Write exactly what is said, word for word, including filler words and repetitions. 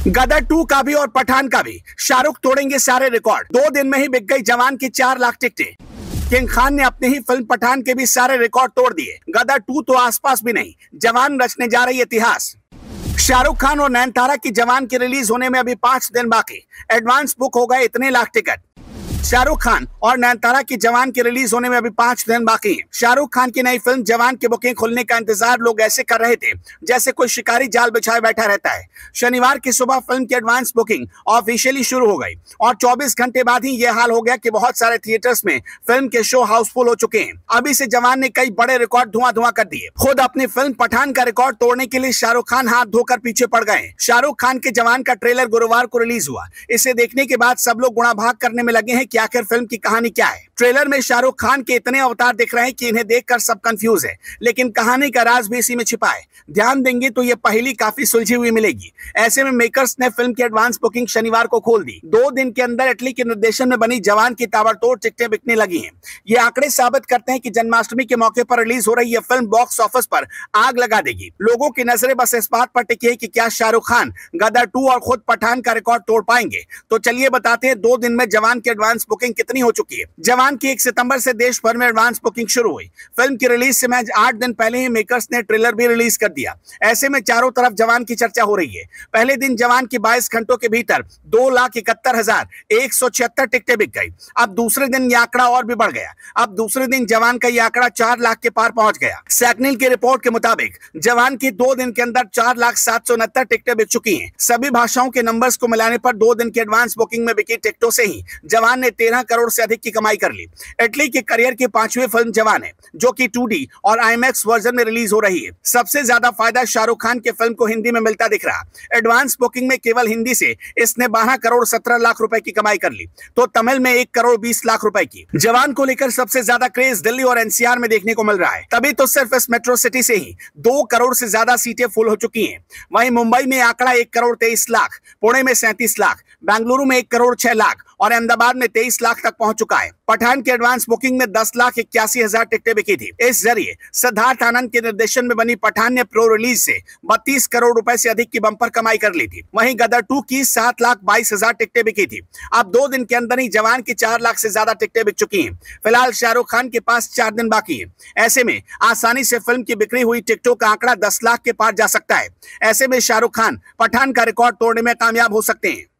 गदर to का भी और पठान का भी शाहरुख तोड़ेंगे सारे रिकॉर्ड। दो दिन में ही बिक गई जवान की चार लाख टिकटें। किंग खान ने अपनी ही फिल्म पठान के भी सारे रिकॉर्ड तोड़ दिए। गदर टू तो आसपास भी नहीं, जवान रचने जा रही इतिहास। शाहरुख खान और नयनतारा की जवान की रिलीज होने में अभी पांच दिन बाकी, एडवांस बुक हो गए इतने लाख टिकट। शाहरुख खान और नयनतारा की जवान की रिलीज होने में अभी पांच दिन बाकी है। शाहरुख खान की नई फिल्म जवान की बुकिंग खुलने का इंतजार लोग ऐसे कर रहे थे जैसे कोई शिकारी जाल बिछाए बैठा रहता है। शनिवार की सुबह फिल्म की एडवांस बुकिंग ऑफिशियली शुरू हो गई और चौबीस घंटे बाद ही यह हाल हो गया कि बहुत सारे थिएटर्स में फिल्म के शो हाउसफुल हो चुके हैं। अभी से जवान ने कई बड़े रिकॉर्ड धुआं धुआं कर दिए। खुद अपनी फिल्म पठान का रिकॉर्ड तोड़ने के लिए शाहरुख खान हाथ धोकर पीछे पड़ गए। शाहरुख खान के जवान का ट्रेलर गुरुवार को रिलीज हुआ। इसे देखने के बाद सब लोग गुणा भाग करने में लगे हैं कि आखिर फिल्म की कहानी क्या है। ट्रेलर में शाहरुख खान के इतने अवतार दिख रहे हैं कि इन्हें देखकर सब कंफ्यूज है, लेकिन कहानी का राज भी इसी में छिपा है। ध्यान देंगे तो ये पहली काफी सुलझी हुई मिलेगी। ऐसे में मेकर्स ने फिल्म की एडवांस बुकिंग शनिवार को खोल दी। दो दिन के अंदर इटली के निर्देशन में बनी जवान की ताबड़तोड़ टिकटें बिकने लगी हैं। ये आंकड़े साबित करते हैं कि जन्माष्टमी के मौके पर रिलीज हो रही यह फिल्म बॉक्स ऑफिस पर आग लगा देगी। लोगों की नजरें बस इस बात पर टिकी है कि क्या शाहरुख खान गदर टू और खुद पठान का रिकॉर्ड तोड़ पाएंगे। तो चलिए बताते हैं दो दिन में जवान की एडवांस बुकिंग कितनी हो चुकी है। जवान की एक सितंबर से देश भर में एडवांस बुकिंग शुरू हुई। फिल्म की रिलीज से महज आठ दिन पहले ही मेकर्स ने ट्रेलर भी रिलीज कर दिया। ऐसे में चारों तरफ जवान की चर्चा हो रही है। पहले दिन जवान की बाईस घंटों के भीतर दो लाख इकहत्तर हजार एक सौ छिहत्तर टिकटें बिक गई। अब दूसरे दिन यह आंकड़ा और भी बढ़ गया। अब दूसरे दिन जवान का यह आंकड़ा चार लाख के पार पहुंच गया। सैकनिल की रिपोर्ट के मुताबिक जवान की दो दिन के अंदर चार लाख सात सौ उनहत्तर टिकटें बिक चुकी हैं। सभी भाषाओं के नंबर्स को मिलाने पर दो दिन की एडवांस बुकिंग में बिकी टिकटों से ही जवान ने तेरह करोड़ से अधिक की कमाई कर ली। इटली के करियर की पांचवी फिल्म जवान है, जो कि टू डी और आईमैक्स वर्जन में रिलीज हो रही है। सबसे ज्यादा फायदा शाहरुख खान के फिल्म को हिंदी में मिलता दिख रहा। एडवांस बुकिंग में केवल हिंदी से इसने बारह करोड़ सत्रह लाख रुपए की कमाई कर ली, तो तमिल में एक करोड़ बीस लाख रुपए की। जवान को लेकर सबसे ज्यादा क्रेज दिल्ली और एनसीआर में देखने को मिल रहा है। तभी तो सिर्फ इस मेट्रो सिटी से ही दो करोड़ से ज्यादा सीटें फुल हो चुकी हैं। वहीं मुंबई में आंकड़ा एक करोड़ तेईस लाख, पुणे में सैंतीस लाख, बेंगलुरु में एक करोड़ छह लाख और अहमदाबाद में तेईस लाख तक पहुंच चुका है। पठान के एडवांस बुकिंग में दस लाख इक्यासी हजार टिकटें बिकी थी। इस जरिए सिद्धार्थ आनंद के निर्देशन में बनी पठान ने प्रो रिलीज से बत्तीस करोड़ रुपए से अधिक की बंपर कमाई कर ली थी। वहीं गदर टू की सात लाख बाईस हजार टिकटें बिकी थी। अब दो दिन के अंदर ही जवान की चार लाख से ज्यादा टिकटें बिक चुकी हैं। फिलहाल शाहरुख खान के पास चार दिन बाकी है। ऐसे में आसानी से फिल्म की बिक्री हुई टिकटों का आंकड़ा दस लाख के पार जा सकता है। ऐसे में शाहरुख खान पठान का रिकॉर्ड तोड़ने में कामयाब हो सकते हैं।